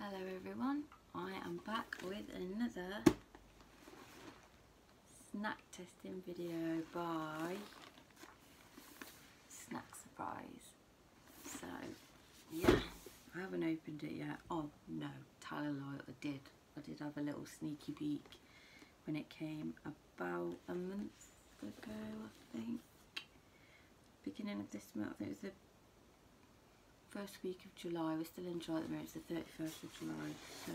Hello everyone, I am back with another snack testing video by Snack Surprise. So yeah, I haven't opened it yet. Oh no, tell a lie, I did have a little sneaky peek when it came about a month ago, I think. Beginning of this month, I think it was the first week of July. We're still in July at the moment, it's the 31st of July, so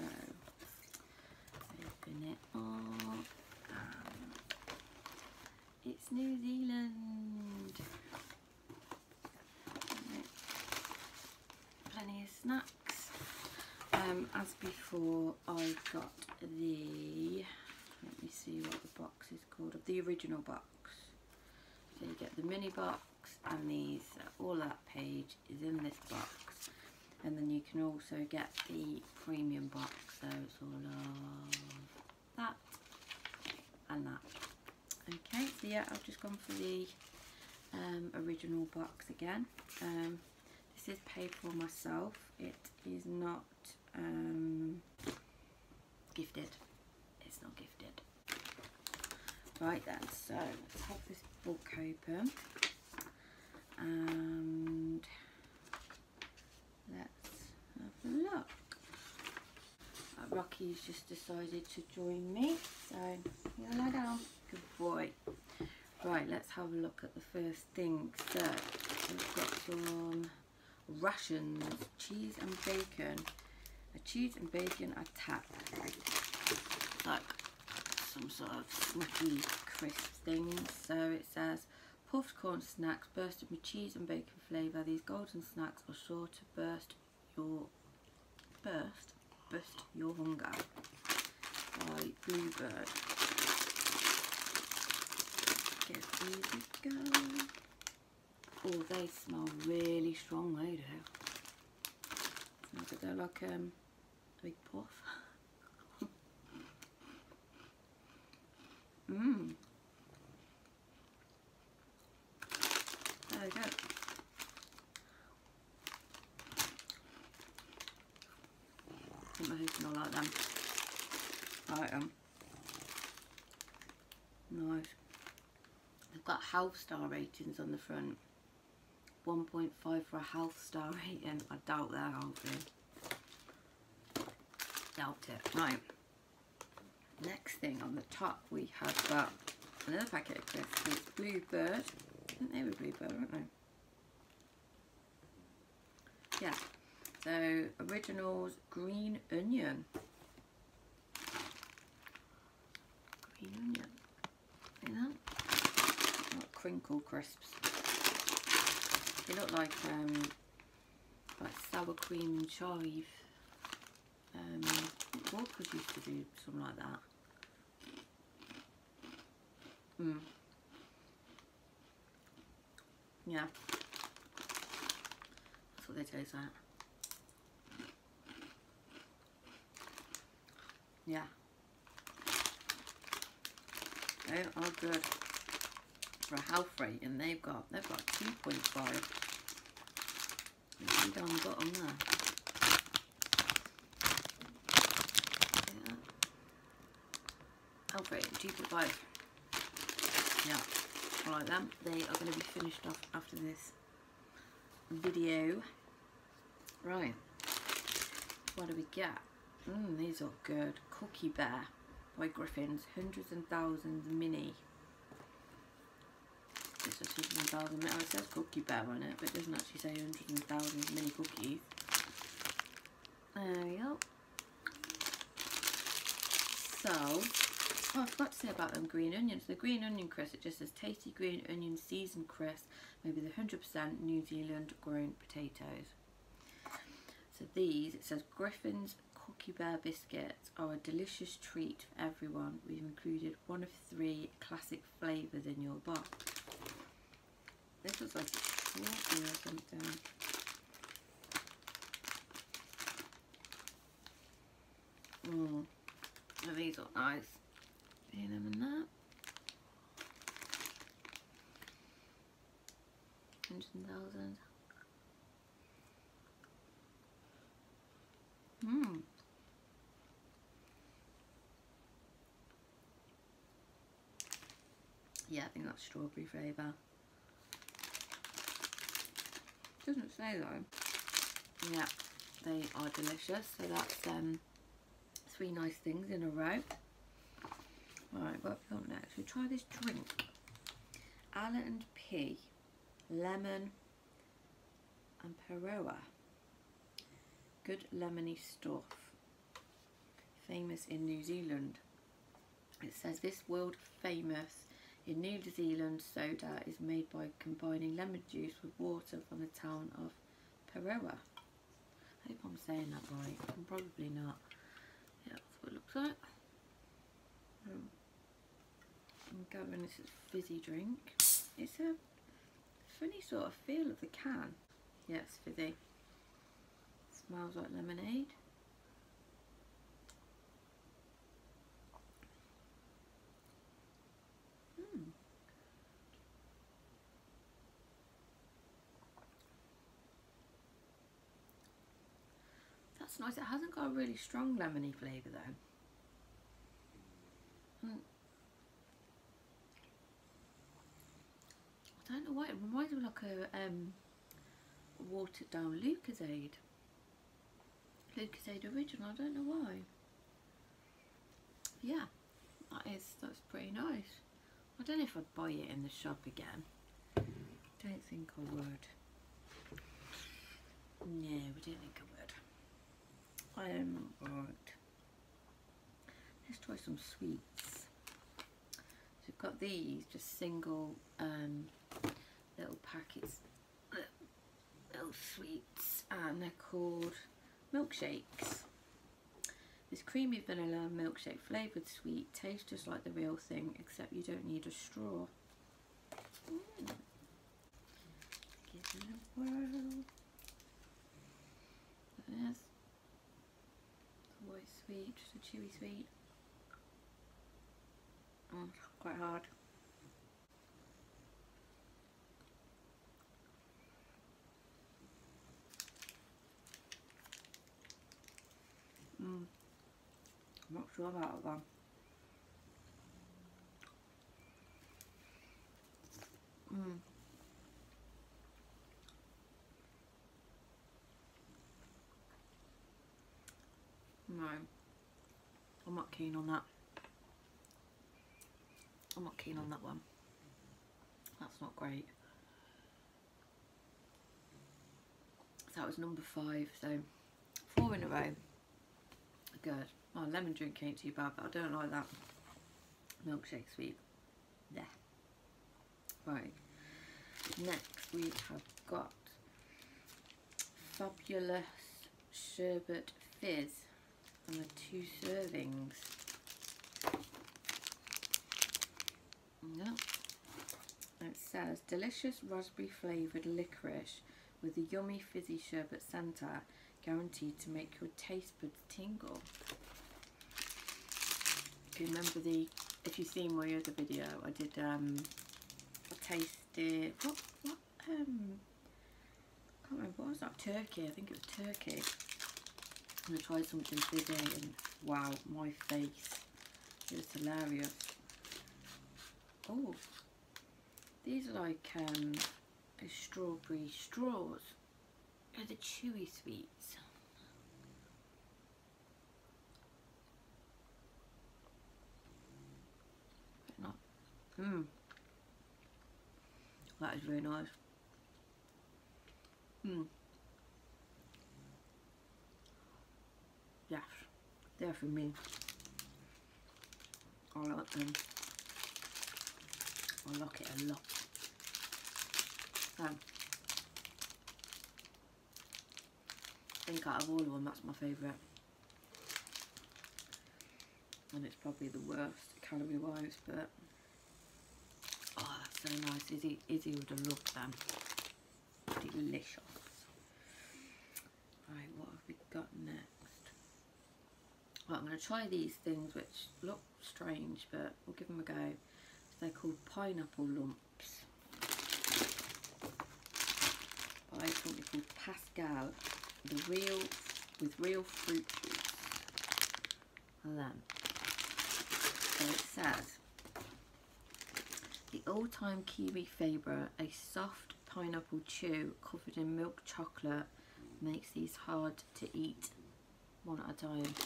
open it up. It's New Zealand. Plenty of snacks. As before, I got the, let me see what the box is called, the original box. So you get the mini box, and these, all that page is in this box, and then you can also get the premium box, so it's all of that and that. Okay, so yeah, I've just gone for the original box again. This is paid for myself, it is not gifted, it's not gifted. Right then, so let's have this book open and let's have a look. Rocky's just decided to join me, so you lie down, good boy. Right, let's have a look at the first thing. So we've got some rations, cheese and bacon, a cheese and bacon attack, like some sort of snacky crisp things. So it says puffed corn snacks bursted with cheese and bacon flavour. These golden snacks are sure to burst your hunger. By Bluebird. Give these a go. Oh, they smell really strong, they do. Smells like they're like a big puff. There we go. I think my husband will like them. I like them. Nice. They've got health star ratings on the front. 1.5 for a health star rating. I doubt they're healthy. Doubt it. Right. Next thing on the top, we have got another packet of crisps. It's Bluebird. I think they were Bluebird, weren't they? Yeah. So originals green onion. Green onion. See that? Like crinkle crisps. They look like sour cream and chive. Walkers used to do something like that. Yeah, that's what they taste like. Yeah, they are good for a health rating. They've got 2.5. You see down the bottom there. Yeah. Health rating 2.5. Yeah. I like them. They are going to be finished off after this video. Right, what do we get? These are good. Cookie Bear by Griffin's, hundreds and thousands mini. It says hundreds and thousands mini. Oh, it says Cookie Bear on it, but it doesn't actually say hundreds and thousands mini cookies. There we go. So, oh, I forgot to say about them green onions. The green onion crisp, it just says tasty green onion seasoned crisp made with 100% New Zealand grown potatoes. So these, it says Griffin's Cookie Bear biscuits are a delicious treat for everyone. We've included one of 3 classic flavours in your box. This looks like it's strawberry or something. Oh, these are nice. See them in that. 100,000. Yeah, I think that's strawberry flavour. Doesn't say though. Yeah, they are delicious. So that's 3 nice things in a row. Right, what have we got next? We try this drink. Island pea, lemon and Peroa. Good lemony stuff. Famous in New Zealand. It says this world famous in New Zealand soda is made by combining lemon juice with water from the town of Peroa. I hope I'm saying that right. I'm probably not. Yeah, that's what it looks like. I'm gathering this is a fizzy drink. It's a funny sort of feel of the can. Yeah, it's fizzy. Smells like lemonade. That's nice. It hasn't got a really strong lemony flavour though. I don't know why, it reminds me of like a watered down Lucozade. Lucozade original, I don't know why. Yeah, that's pretty nice. I don't know if I'd buy it in the shop again. Don't think I would. No, I don't think I would. Right. Let's try some sweets. So we've got these, just single little packets, little sweets, and they're called milkshakes. This creamy vanilla milkshake flavoured sweet tastes just like the real thing, except you don't need a straw. Give it a whirl. Yes. White sweet, just a chewy sweet. Quite hard. I'm not sure about that. No, I'm not keen on that. I'm not keen on that one. That's not great. So that was number 5. So 4 in a row. Good. Oh, lemon drink ain't too bad, but I don't like that milkshake sweet. Yeah. Right. Next we have got Fabulous Sherbet Fizz. And the 2 servings. Yep. It says delicious raspberry flavoured licorice with a yummy fizzy sherbet centre, guaranteed to make your taste buds tingle. If you remember if you've seen my other video, I did I tasted what I can't remember, what was that? Turkey, I think it was turkey. I'm going to try something fizzy and wow, my face, it was hilarious. Oh, these are like strawberry straws. They're the chewy sweets. But not. That is very nice. Yes, they're for me. I like them. I like it a lot. I think out of all of them, that's my favourite. And it's probably the worst calorie wise, but oh, that's so nice. Izzy would have loved them. Delicious. Right, what have we got next? Right, I'm going to try these things which look strange, but we'll give them a go. So they're called pineapple lumps by a company called Pascal, with real fruit juice. And then, so it says The all-time kiwi favourite, a soft pineapple chew covered in milk chocolate, makes these hard to eat one at a time.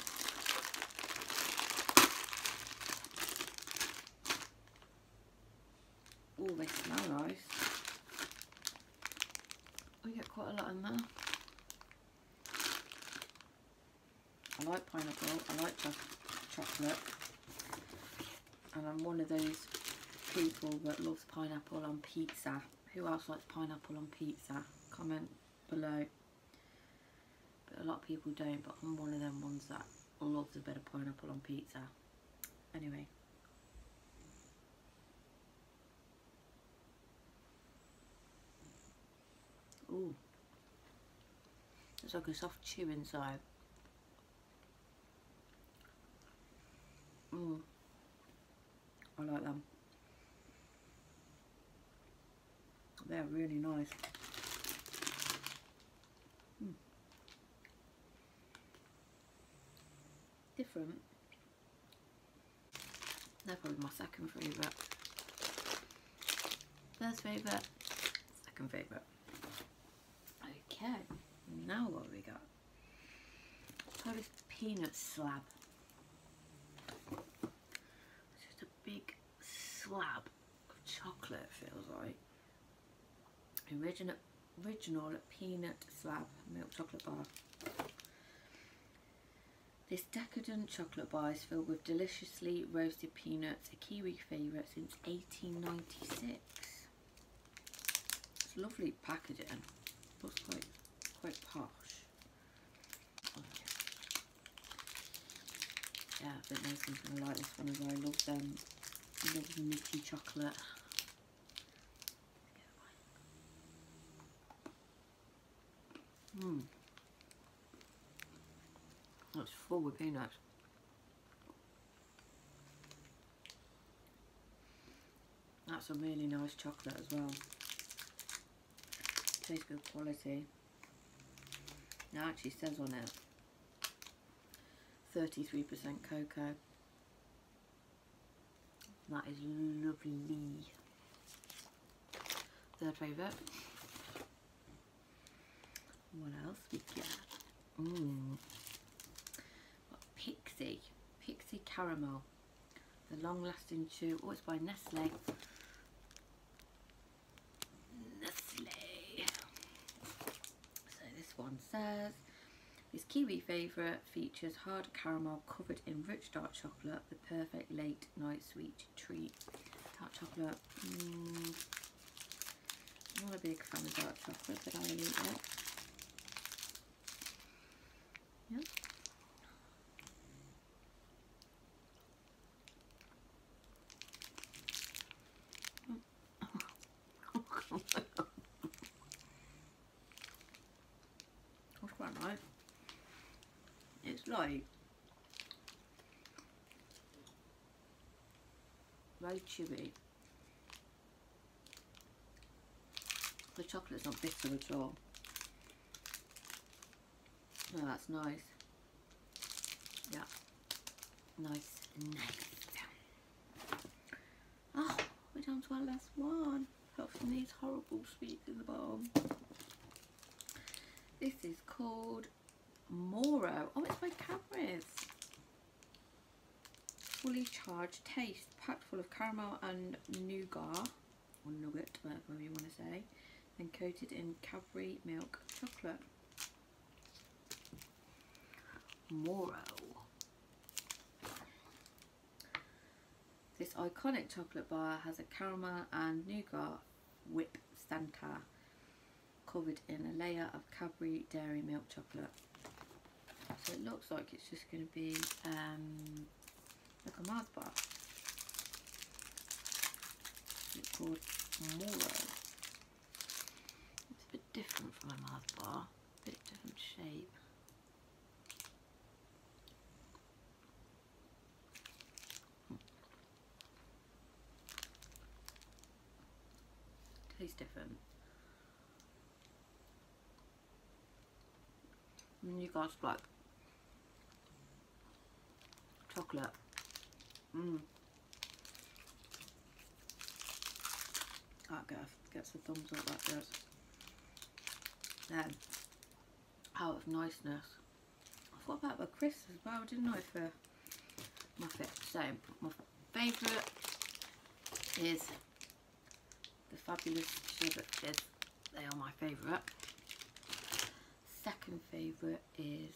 Oh, they smell nice. We get quite a lot in there. I like pineapple, I like chocolate, and I'm one of those people that loves pineapple on pizza. Who else likes pineapple on pizza? Comment below. But a lot of people don't, but I'm one of them ones that loves a bit of pineapple on pizza. Anyway. Ooh. It's like a soft chew inside. I like them. They're really nice. Different. They're probably my second favourite. First favourite, second favourite. Okay, now what have we got? So this peanut slab. It's just a big slab of chocolate, it feels like. Original peanut slab milk chocolate bar. This decadent chocolate bar is filled with deliciously roasted peanuts, a Kiwi favourite since 1896. It's lovely packaging. Looks quite posh. Yeah, I think Nathan's gonna like this one as well. I love nutty chocolate. It's full with peanuts. That's a really nice chocolate as well. Tastes good quality. Now it actually says on it 33% cocoa. That is lovely. Third favourite. What else we got? Pixie Caramel. The long-lasting chew. Oh, it's by Nestle. So this one says, this Kiwi favourite features hard caramel covered in rich dark chocolate, the perfect late night sweet treat. Dark chocolate. I'm not a big fan of dark chocolate, but I'll eat it. Yeah. That's quite nice. It's like very chewy. The chocolate's not bitter at all. No, that's nice. Yeah. Nice. Oh, we're down to our last one. Apart from these horrible sweets in the bottom. This is called Moro. Oh, it's by Cadbury's. Fully charged taste, packed full of caramel and nougat, or nugget, whatever you want to say, and coated in Cadbury milk chocolate. Moro. This iconic chocolate bar has a caramel and nougat whip Santa covered in a layer of Cadbury dairy milk chocolate. So it looks like it's just going to be like a Mars bar. It's called Moro. It's a bit different from a Mars bar, a bit different shape. Tastes different. And you guys like chocolate. That gets a thumbs up, that does. Then, out of niceness, I thought about the crisps as well, didn't I, for my so my favourite is the Fabulous Sherbet Fizz. They are my favourite. Second favourite is,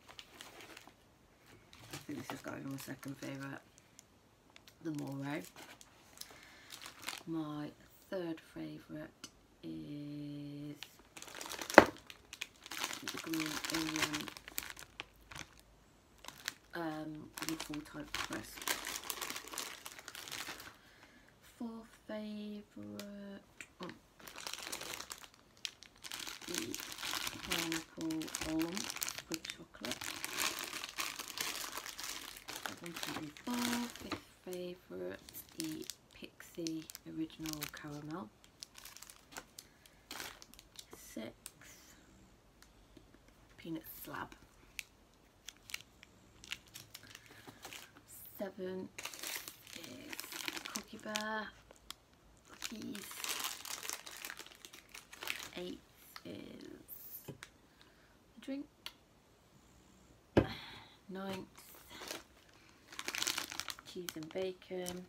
I think this has got to be my second favourite, the Moro. My third favourite is the green onion waffle type crisp. Fourth favourite, the pineapple lump with chocolate. That one can be 4. Fifth favourite, the Pixie original caramel. 6, peanut slab. 7 is Cookie Bear cookies. 8 is the drink. 9th, cheese and bacon.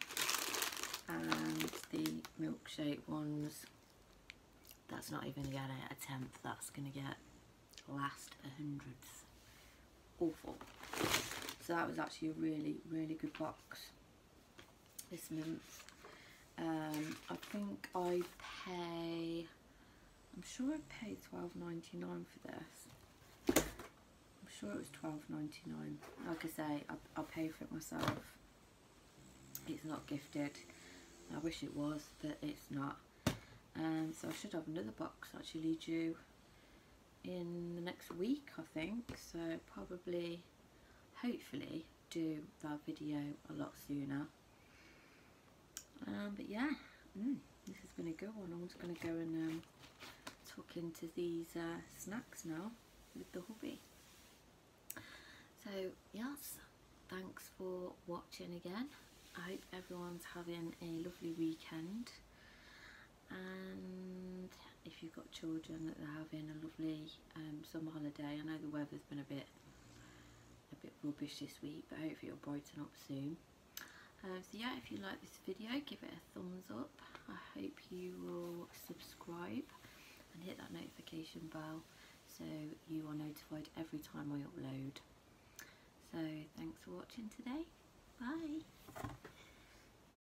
And the milkshake ones, that's not even going to get a 10th, that's going to get last 100th. Awful. So that was actually a really, really good box this month. I think I pay, I'm sure I paid $12.99 for this. I'm sure it was $12.99. Like I say, I'll pay for it myself. It's not gifted. I wish it was, but it's not. So I should have another box actually due in the next week, I think. So probably, hopefully, do that video a lot sooner. But yeah, this has been a good one. I'm just going to go and tuck into these snacks now with the hubby. So yes, thanks for watching again. I hope everyone's having a lovely weekend, and if you've got children, that they're having a lovely summer holiday. I know the weather's been a bit rubbish this week, but hopefully it'll brighten up soon. So yeah, if you like this video, give it a thumbs up. I hope you will subscribe and hit that notification bell so you are notified every time I upload. So thanks for watching today. Bye.